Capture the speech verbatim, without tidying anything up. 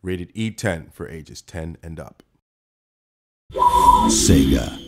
rated E ten for ages ten and up. SEGA.